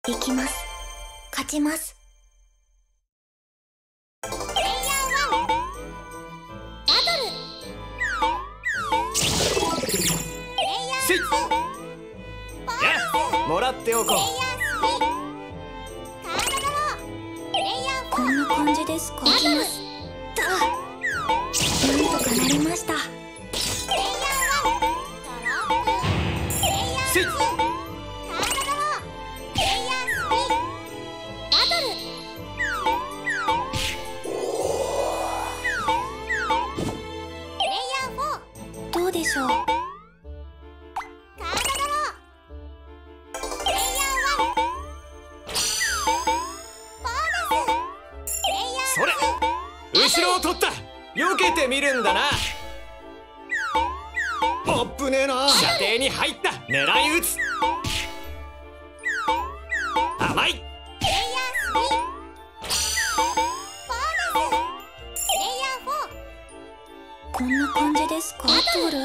行きます。勝ちます。 プレイヤー1バトル。プレイヤー2ボーナス。 もらっておこう。 プレイヤー3カードドロー。プレイヤー4 こんな感じですか。行きます。なんとかなりました。 プレイヤー1トロンプ。プレイヤー2カードドロー。プレイヤー3バトル。プレイヤー4 どうでしょう。 カードドロー。プレイヤー1ボーナス。プレイヤーそれ、後ろを取った。避けてみるんだな。あっぶねえな。射程に入った。狙い撃つ。甘い。 プレイヤー3ボーナス。プレイヤー4 こんな感じですか。バトル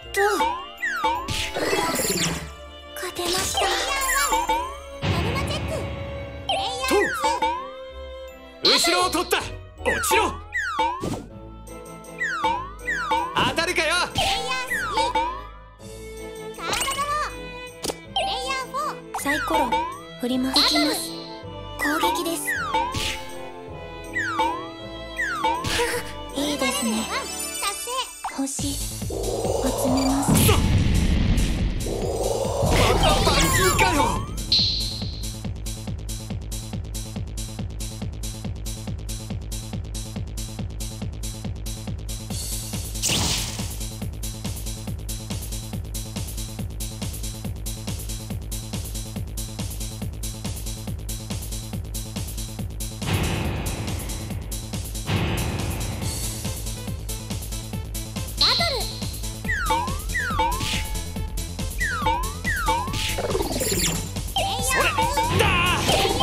勝てました。 ノルマチェック。プレイヤー2 後ろを取った。落ちろ。当たるかよ。 プレイヤー3カードドロー。プレイヤー4 サイコロ振ります。行きます。攻撃です。いいですね。 達成。 星集めます。 またバンキーかよ。 バトル。プレイヤそれーだ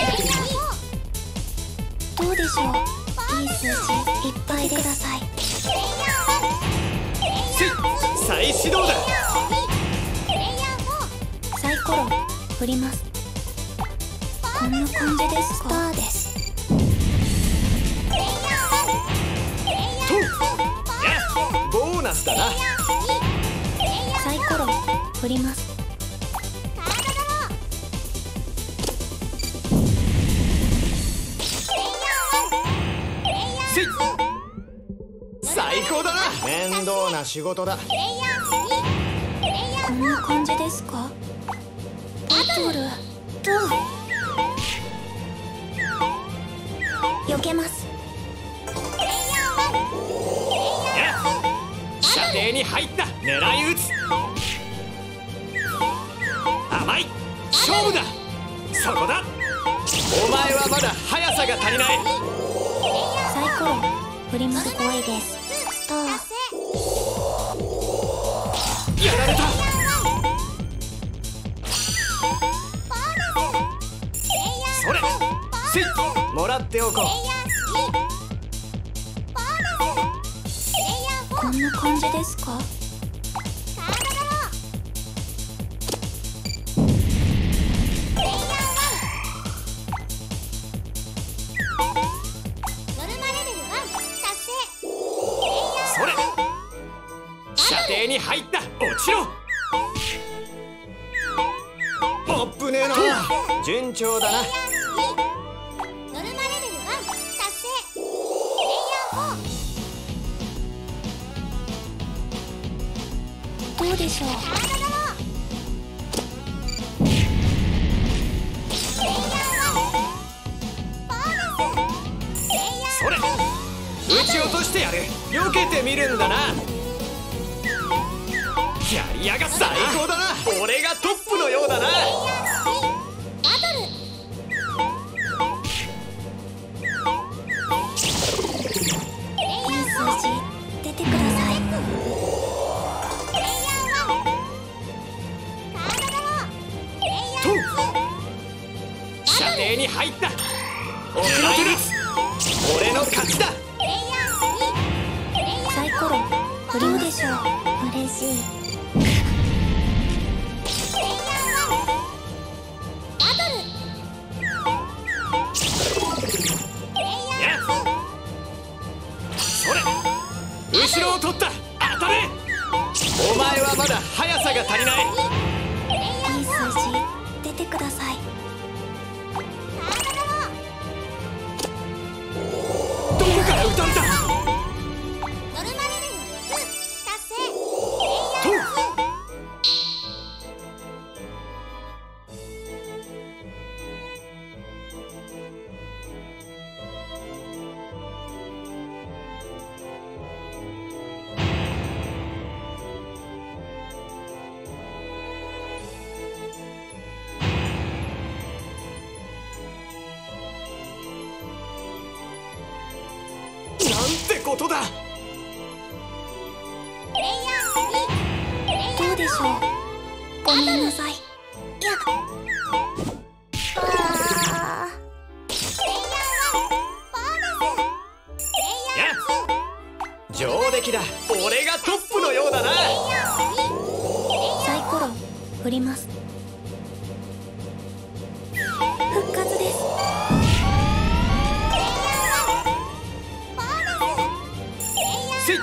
どうでしょう。いい数字いっぱいください。 プレイヤー再始動だ。 プレイヤー4 サイコロ振ります。こんな感じですか。スターです。 プレイヤー1プレイヤー2 ボーナスだな。 プレイヤーサイコロ振ります。 カードドロー。プレイヤー1プレイヤー2 最高だな。面倒な仕事だ。 プレイヤー3プレイヤーこんな感じですか。バトル避けます。 プレイヤー射程に入った。狙い撃つ。甘い。勝負だ。そこだ。お前はまだ速さが足りない。 サイコロ振ります。すごいです。スター達成。 やられた。 ボーナス。プレイヤーそれもらっておこう。 プレイヤー3ボーナス。プレイヤー4 こんな感じですか。 カードドロー。プレイヤー1ノルマレベル1達成。プレイヤーそれ射程に入った。落ちろ。あっぶねえな。順調だな。 ノルマレベル1達成。プレイヤー4 どうでしょう。 カードドロー。プレイヤー1ボーナス。プレイヤーそれ撃ち落としてやる。避けてみるんだな。やりやがった。最高だな。俺がトップのようだな。 バトル。 いい数字出てください。 プレイヤー1カードドロー。プレイヤー射程に入った。送られる。俺の勝ちだ。 プレイヤー3プレイヤーサイコロ振りでしょう。嬉しい。 プレイヤー1バトル。 だ速さが足りない。 いい数字出てください。 どこから撃たれた？ ノルマレベル2達成。プレイヤーなんてことだ。 どうでしょう。ごめんなさい。 上出来だ。俺がトップのようだな。 サイコロ振ります。復活です。 せい。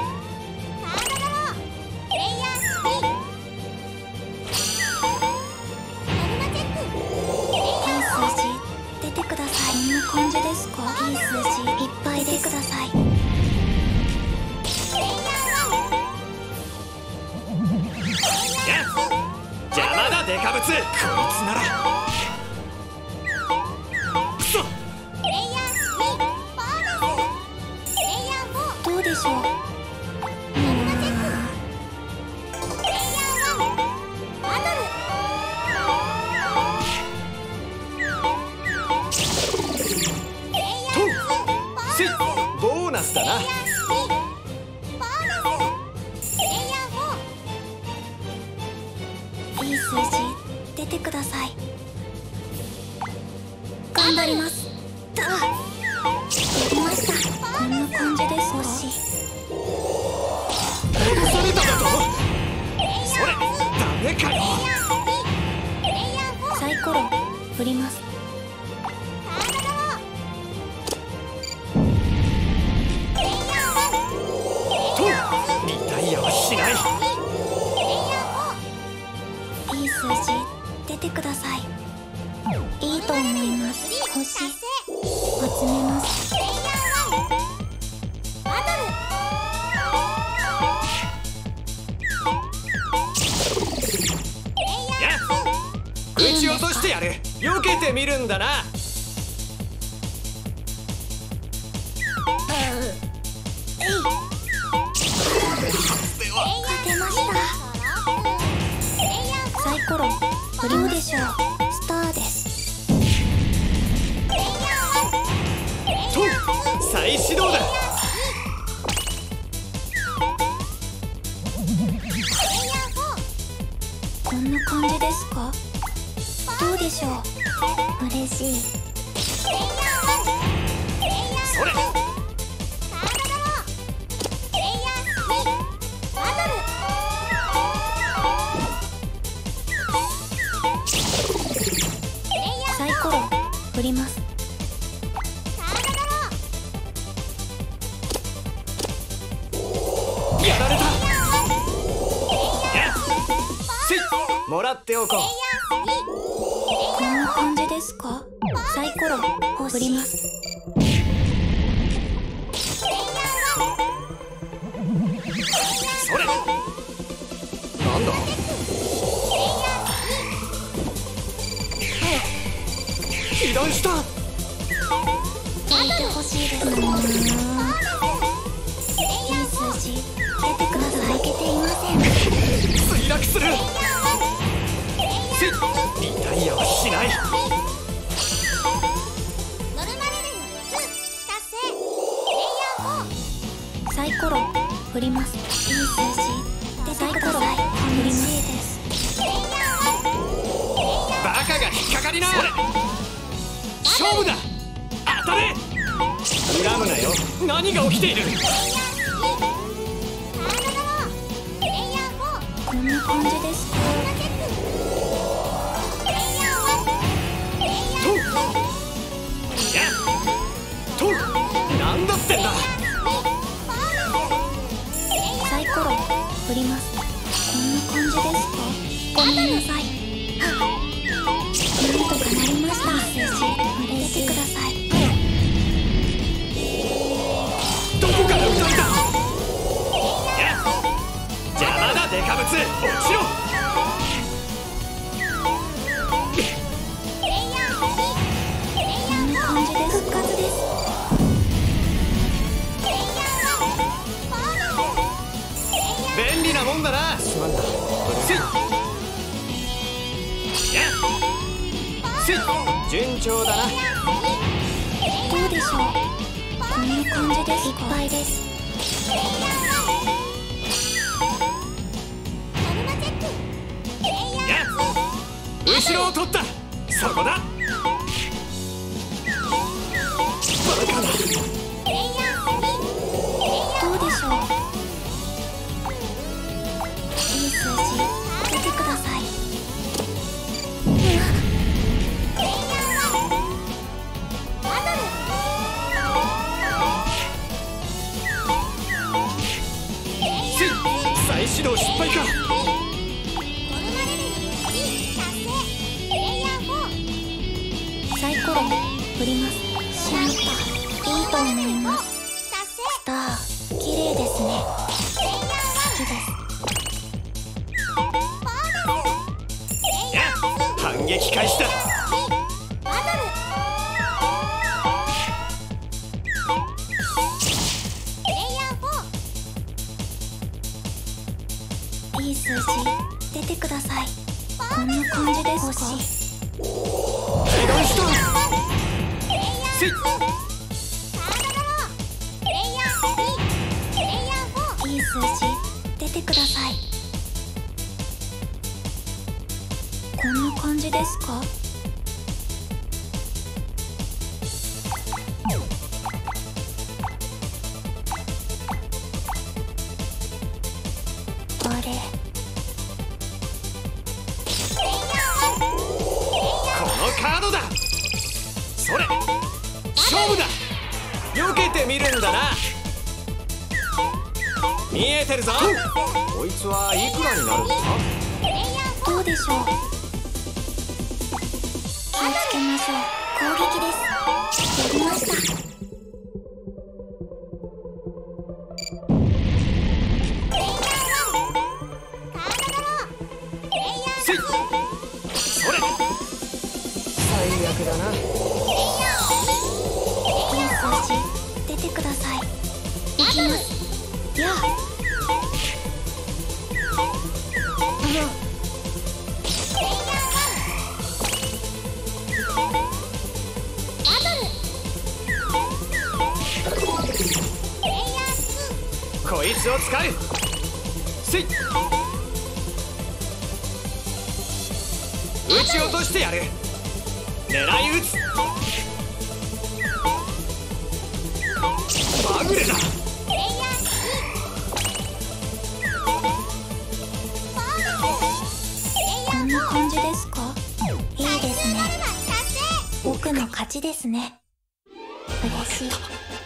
出てください。こんな感じですか。いい数字いっぱい出てください。 邪魔だデカブツ。こいつならクソ。 どうでしょう。 ボーナスだな。 いい数字出てください。頑張ります。やりました。こんな感じです。星脅されただと。それダメかよ。 サイコロ振ります。 リタイアはしない。 いい数字出てください。いいと思います。星集めます。 撃ち落としてやる。避けてみるんだな。 勝てました。サイコロ振りでしょう。スターです。 再始動だ。 こんな感じですか。どうでしょう。嬉しい。 それサイコロ振ります。 やられた。せい。もらっておこう。 こんな感じですか。サイコロ振ります。 それなんだ。被弾した。 聞いてほしいです。いい数字出てください。いけていません。 墜落する。せい。リタイアはしない。 サイコロ振ります。いい数字出てください。振ります。 バカが引っかかりな。勝負だ。当たれ。恨むなよ。何が起きている。 こんな感じですか。 なんだってんだ。 サイコロ振ります。こんなめんなさい。なんとかなりました。出てください。 どこから撃たれた。邪魔だデカブツ、落ちろ。 こんな感じで復活です。 便利なもんだな。すまんだ。せいやせい、順調だな。 どうでしょう。こんな感じです。いっぱいです。 後ろを取った。そこだ。バカだ。 どうでしょう。いい数字出てください。 再始動失敗か。 サイコロ振ります。しまった。いいと思います。スター綺麗ですね。好きです。 反撃開始だ。 いい数字出てください。こんな感じですか。 被弾した。せい。 いい数字出てください。こんな感じですか。あれ。 このカードだ。それ勝負だ。避けてみるんだな。見えてるぞ。こいつはいくらになるんだ。 どうでしょう。気をつけましょう。攻撃です。やりました。 せい。それ最悪だな。 いい数字出てください。いきます。やあ。 こいつを使う。せい。撃ち落としてやる。狙い撃つ。まぐれだ。 こんな感じですか。いいですね。僕の勝ちですね。嬉しい。